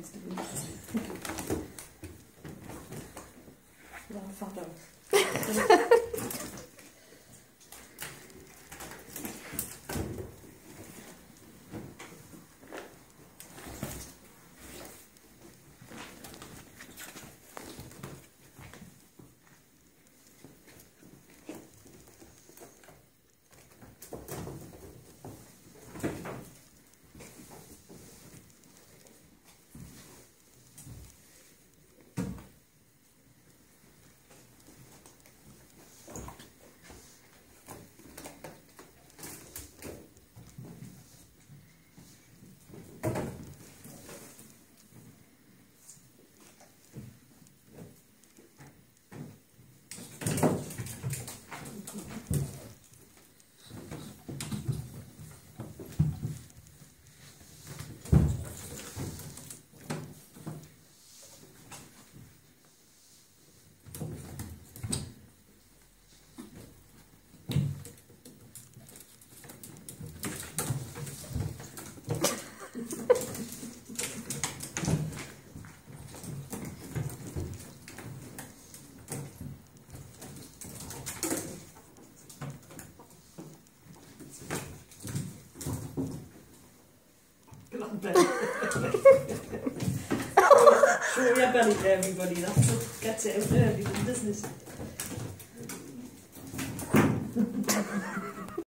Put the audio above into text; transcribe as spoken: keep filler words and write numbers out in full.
next to me. Well, fat out. Show your belly to everybody, that's what gets it out there, doesn't it?